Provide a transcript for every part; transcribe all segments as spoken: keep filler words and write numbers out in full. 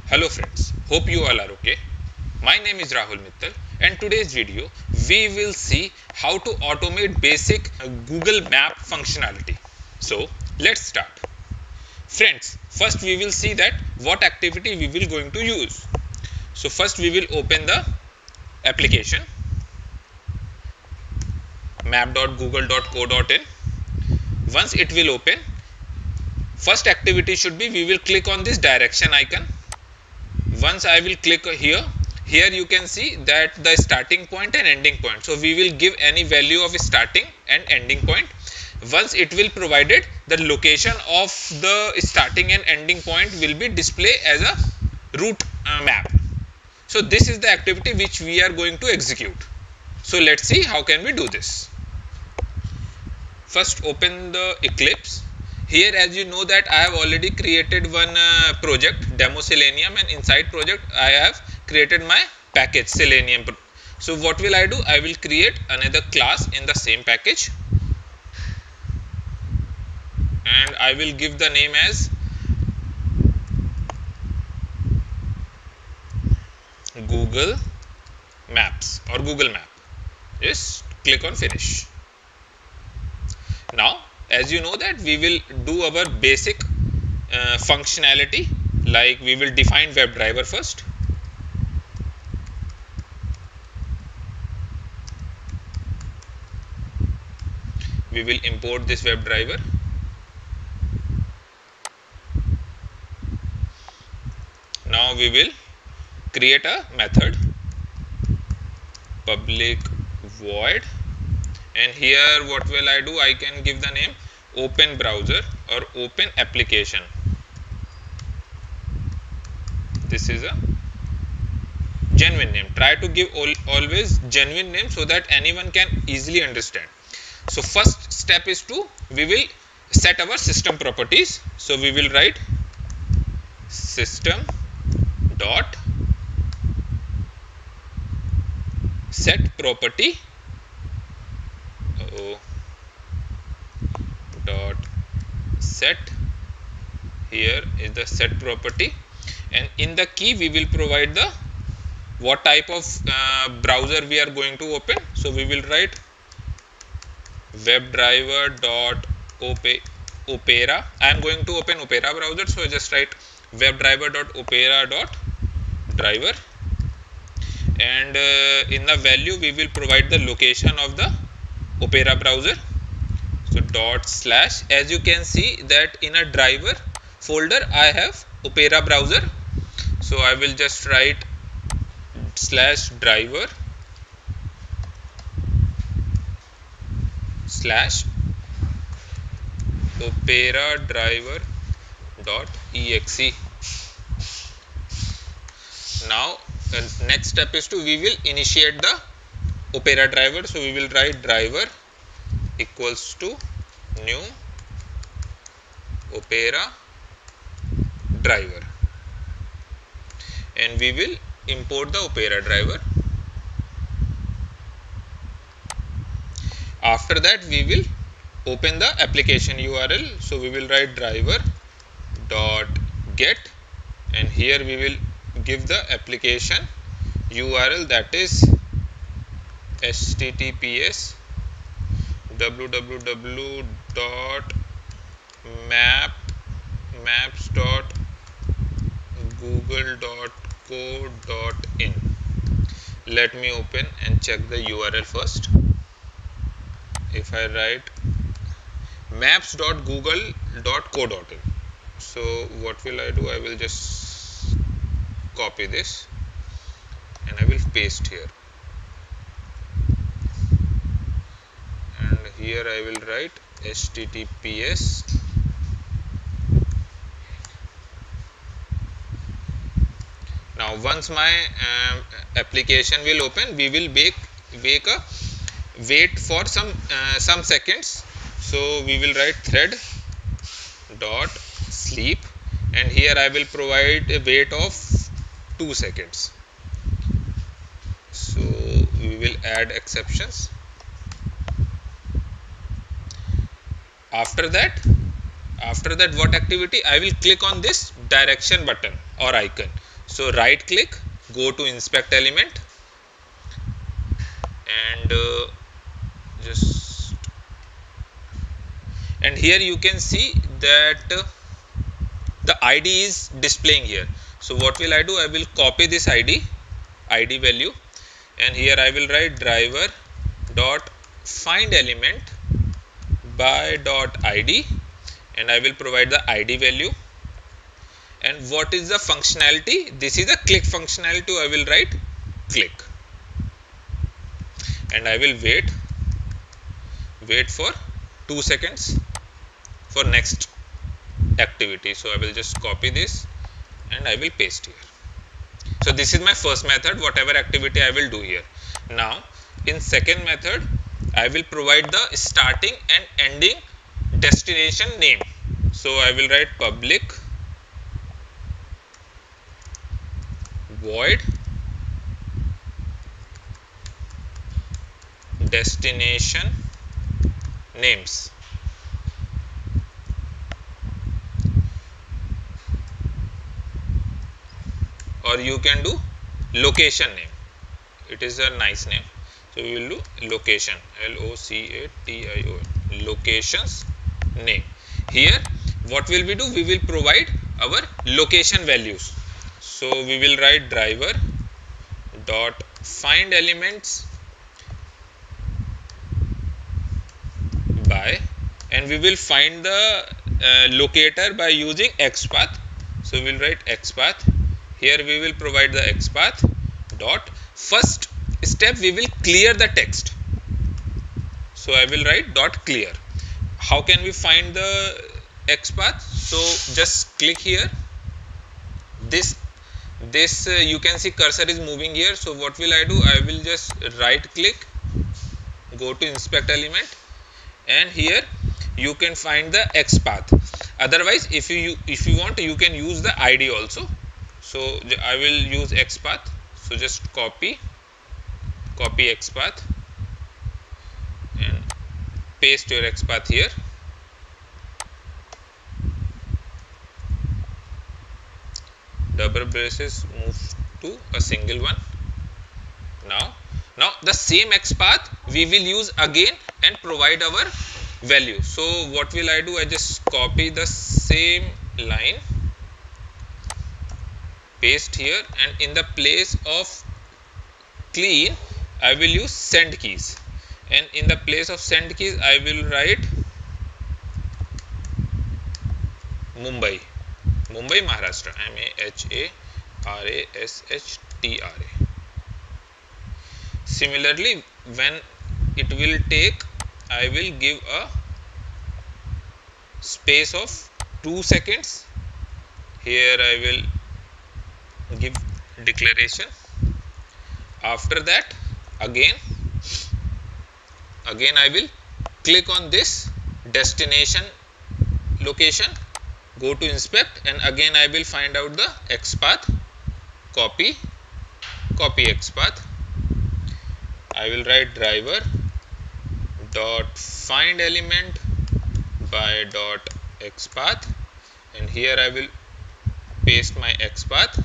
Hello friends, hope you all are okay. My name is Rahul Mittal and today's video we will see how to automate basic uh, Google Map functionality. So let's start. Friends, first we will see that what activity we will going to use. So first we will open the application map dot google dot co dot in. Once it will open, first activity should be we will click on this direction icon. Once I will click here, here you can see that the starting point and ending point. So we will give any value of starting and ending point. Once it will provided, the location of the starting and ending point will be displayed as a route uh, map. So this is the activity which we are going to execute. So let's see how can we do this. First open the Eclipse. Here, as you know that I have already created one uh, project, Demo Selenium, and inside project I have created my package Selenium. So what will I do? I will create another class in the same package and I will give the name as Google Maps or Google Map. Just click on finish. Now, as you know that we will do our basic uh, functionality, like we will define WebDriver first. We will import this WebDriver. Now we will create a method public void. And here what will I do? I can give the name open browser or open application. This is a genuine name. Try to give all, always genuine name so that anyone can easily understand. So first step is to we will set our system properties. So we will write system dot set property Oh, dot set. Here is the set property, and in the key we will provide the what type of uh, browser we are going to open. So we will write WebDriver dot opera. I am going to open Opera browser, so I just write WebDriver dot opera dot driver, and uh, in the value we will provide the location of the Opera browser. So dot slash, as you can see that in a driver folder I have Opera browser, so I will just write slash driver slash Opera driver dot exe. Now the next step is to we will initiate the Opera driver. So we will write driver equals to new Opera driver, and we will import the Opera driver. After that we will open the application U R L. So we will write driver dot get, and here we will give the application U R L, that is https www dot map maps dot google dot co dot in. Let me open and check the U R L first. If I write maps dot google dot co dot in, so what will I do? I will just copy this and I will paste here. Here I will write https now once my um, application will open, we will make, make a wait for some uh, some seconds. So we will write thread dot sleep, and here I will provide a wait of two seconds. So we will add exceptions. After that, after that what activity? I will click on this direction button or icon. So right click, go to inspect element, and uh, just and here you can see that uh, the I D is displaying here. So what will I do? I will copy this I D I D value, and here I will write driver dot find element by dot I D, and I will provide the I D value. And what is the functionality? This is a click functionality. I will write click, and I will wait wait for two seconds for next activity. So I will just copy this and I will paste here. So this is my first method, whatever activity I will do here. Now in second method, I will provide the starting and ending destination name. So I will write public void destination names, or you can do location name. It is a nice name. So we will do location, L O C A T I O N, locations name. Here what will we do? We will provide our location values. So we will write driver dot find elements by, and we will find the uh, locator by using xpath. So we will write xpath. Here we will provide the xpath dot first step, we will clear the text. So I will write dot clear. How can we find the xpath? So just click here. This this uh, you can see cursor is moving here. So what will I do? I will just right click, go to inspect element, and here you can find the xpath. Otherwise, if you if you want, you can use the I D also. So I will use xpath. So just copy copy xpath and paste your xpath here. Double braces move to a single one. Now, now the same xpath we will use again and provide our value. So what will I do? I just copy the same line, paste here, and in the place of clean I will use send keys, and in the place of send keys I will write Mumbai, Mumbai, Maharashtra, M A H A R A S H T R A. Similarly, when it will take, I will give a space of two seconds. Here I will give declaration. After that, again again I will click on this destination location, go to inspect, and again I will find out the xpath, copy copy xpath. I will write driver dot find element by dot xpath, and here I will paste my xpath.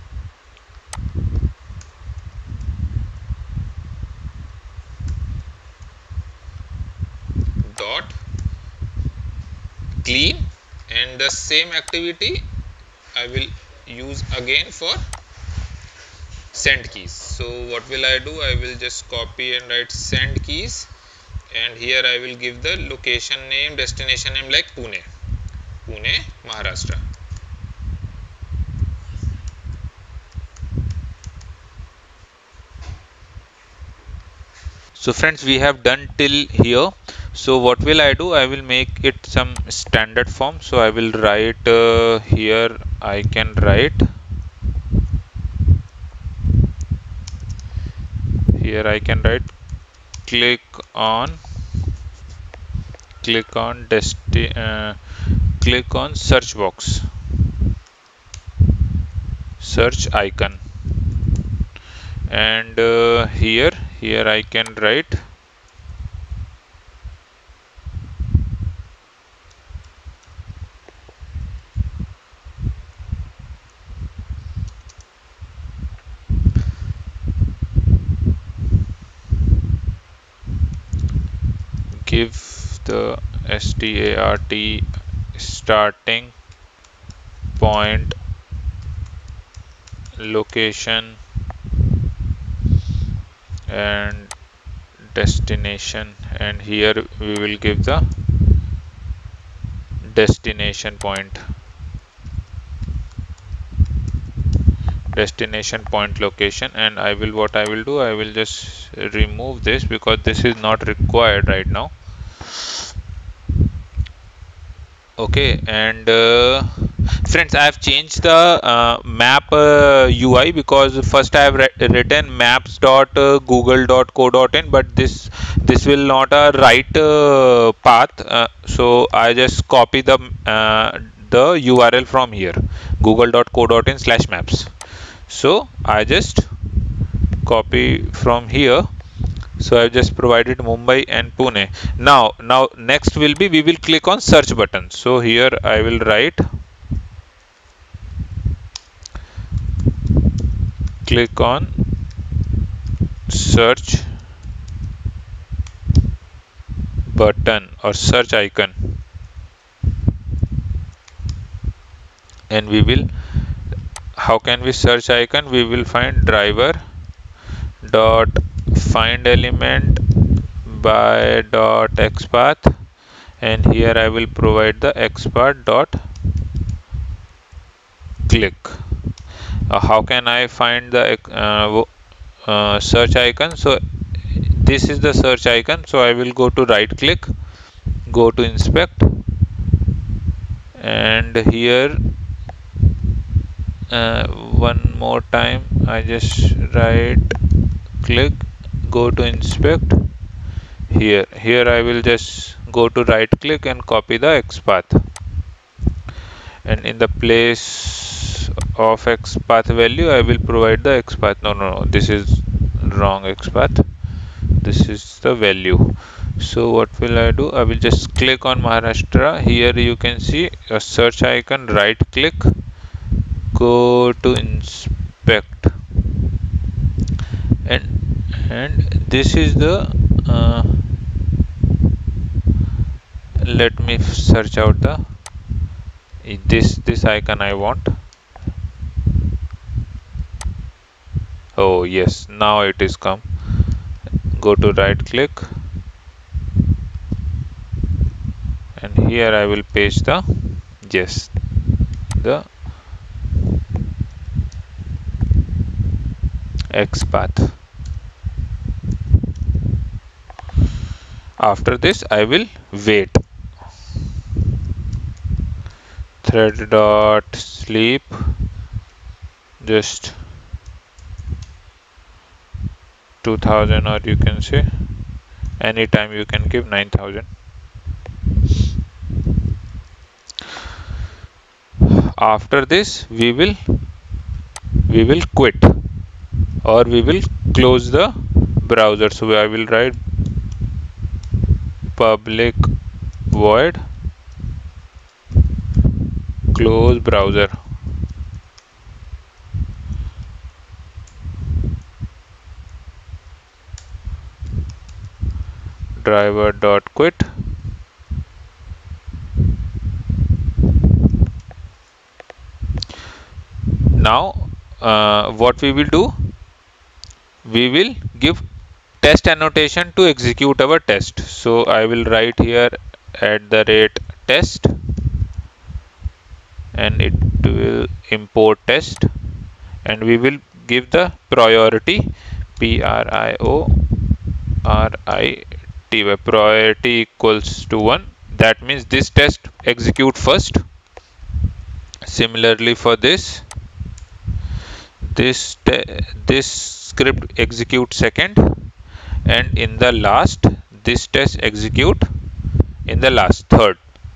Dot clean, and the same activity I will use again for send keys. So what will I do? I will just copy and write send keys, and here I will give the location name, destination name like Pune, Pune, Maharashtra. So friends, we have done till here. So what will I do? I will make it some standard form. So I will write uh, here, I can write here I can write click on click on desti uh, click on search box, search icon, and uh, here here I can write the start starting point, location and destination, and here we will give the destination point destination point location. And I will what I will do I will just remove this because this is not required right now. Okay, and uh, friends, I have changed the uh, map uh, U I because first I have written maps dot google dot co dot in, but this this will not a right uh, path, uh, so I just copy the uh, the U R L from here, google dot co dot in slash maps. So I just copy from here. So I've just provided Mumbai and Pune. Now, now next will be we will click on search button. So here I will write click on search button or search icon, and we will, how can we search icon? We will find driver dot find element by dot xpath, and here I will provide the xpath dot click. Uh, how can I find the uh, uh, search icon? So this is the search icon, so I will go to right click, go to inspect, and here uh, one more time I just right click, go to inspect. Here here I will just go to right click and copy the xpath, and in the place of xpath value I will provide the xpath. No no no this is wrong xpath, this is the value. So what will I do? I will just click on Maharashtra. Here you can see a search icon, right click, go to inspect, and and this is the uh, let me search out the this this icon I want. Oh yes, now it is come. Go to right click, and here I will paste the yes the xpath. After this I will wait. Thread dot sleep, just two thousand, or you can say anytime you can give nine thousand. After this we will we will quit, or we will close the browser. So I will write public void close browser. Driver dot quit. Now uh, what we will do, we will give test annotation to execute our test. So I will write here at the rate test, and it will import test, and we will give the priority P R I O R I T Y, priority equals to one. That means this test execute first. Similarly for this this this script execute second, and in the last this test execute in the last third.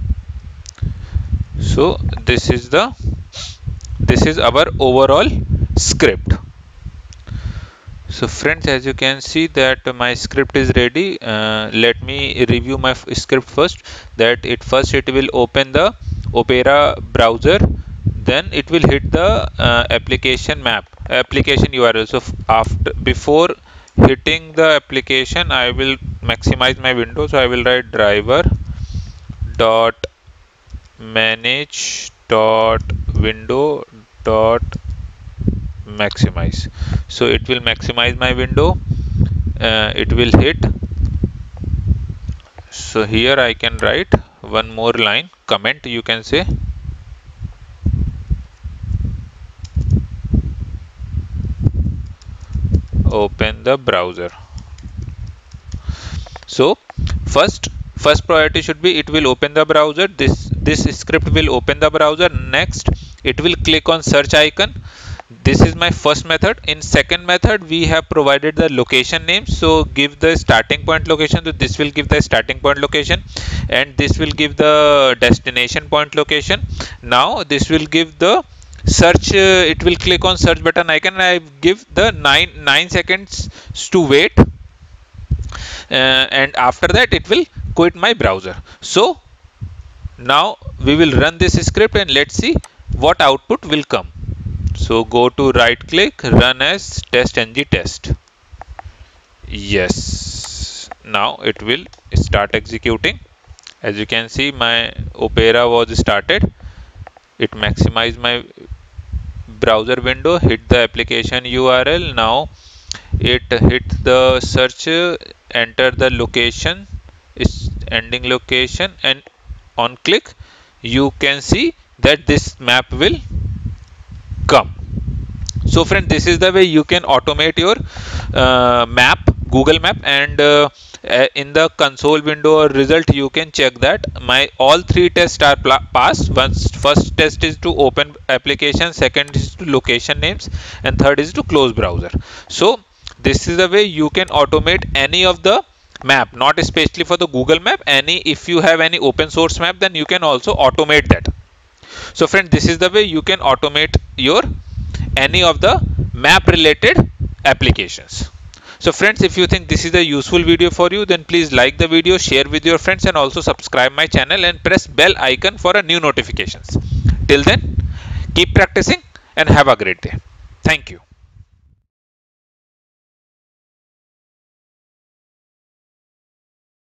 So this is the this is our overall script. So friends, as you can see that my script is ready. Uh, let me review my script first. That it first it will open the Opera browser, then it will hit the uh, application map application U R L. So after before hitting the application, I will maximize my window. So I will write driver dot manage dot window dot maximize. So it will maximize my window. Uh, it will hit. So here I can write one more line comment, you can say. Open the browser. So first first priority should be it will open the browser. This this script will open the browser. Next it will click on search icon. This is my first method. In second method we have provided the location name, so give the starting point location. So this will give the starting point location, and this will give the destination point location. Now this will give the search. Uh, it will click on search button icon. I give the nine nine seconds to wait, uh, and after that it will quit my browser. So now we will run this script and let's see what output will come. So go to right click, run as test ng test. Yes, now it will start executing. As you can see, my Opera was started. It maximized my browser window, hit the application U R L. Now it hit the search, enter the location, is ending location, and on click you can see that this map will come. So friend, this is the way you can automate your uh, map, Google Map, and uh, in the console window or result you can check that my all three tests are passed. Once first test is to open application, second is to location names, and third is to close browser. So this is the way you can automate any of the map, not especially for the Google Map. Any, if you have any open source map, then you can also automate that. So friend, this is the way you can automate your any of the map related applications. So friends, if you think this is a useful video for you, then please like the video, share with your friends, and also subscribe my channel and press bell icon for a new notifications. Till then, keep practicing and have a great day. Thank you.